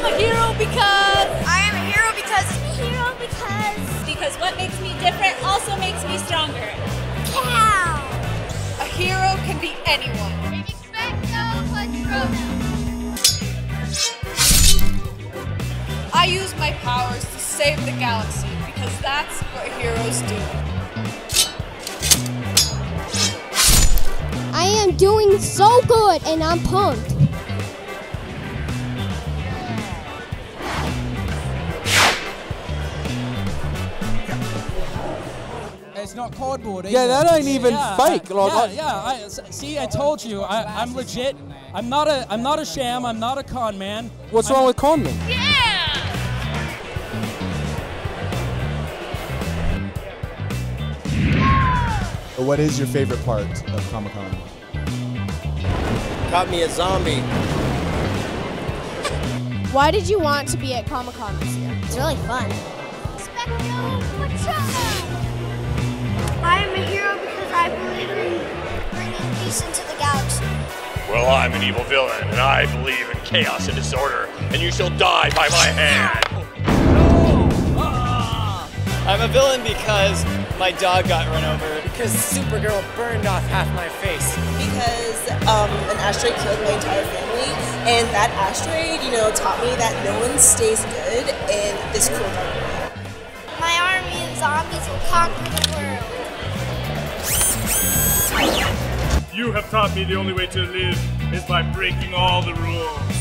am a hero because... I am a hero because... I'm a hero because... Because what makes me different also makes me stronger. Cow! A hero can be anyone. I use my powers to save the galaxy because that's what heroes do. I am doing so good and I'm pumped. It's not cardboard either. Yeah, that ain't even fake. See, I told you, I'm legit. I'm not a sham. I'm not a con man. What's wrong with con men? What is your favorite part of Comic-Con? Caught me a zombie. Why did you want to be at Comic-Con this year? It's really fun. I am a hero because I believe in bringing peace into the galaxy. Well, I'm an evil villain, and I believe in chaos and disorder, and you shall die by my hand. I'm a villain because my dog got run over. Because Supergirl burned off half my face. Because an asteroid killed my entire family, and that asteroid, taught me that no one stays good in this cruel dark world. My army of zombies will conquer the world. You have taught me the only way to live is by breaking all the rules.